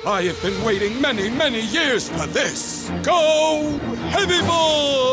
I have been waiting many, many years for this. Go, Heavy Boy!